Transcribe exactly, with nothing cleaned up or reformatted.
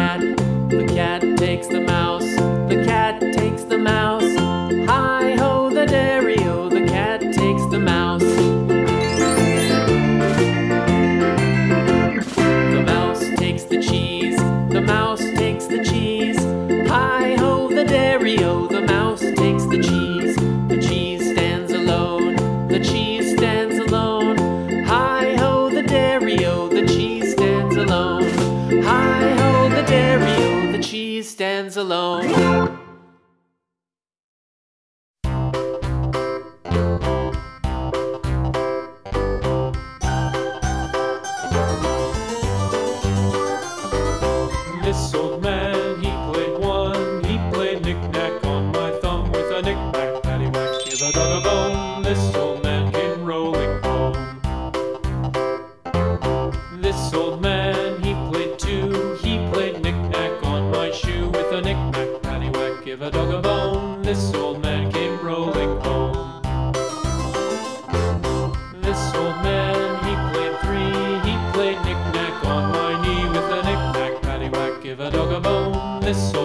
cat. The cat takes the mouse. The cat takes the mouse. Hi-ho, the dairy-o, the cat takes the mouse. The mouse takes the cheese. The mouse takes the cheese. Hi-ho, the dairy-o, the mouse takes the cheese. The cheese stands alone. The cheese stands alone. Hi-ho, the dairy-o, the cheese stands alone. Hi-ho, the dairy-o, the cheese stands alone. This old man, he played one. He played knick-knack on my thumb with a knick-knack, paddywhack, give a dog a bone. This old man came rolling home. This old man, he played two. He played knick-knack on my shoe with a knick-knack, paddywhack, give a dog a bone. This old man came rolling home. This old man, he played three. He played knick-knack on my knee with a knick-knack, paddywhack, give a dog a bone. This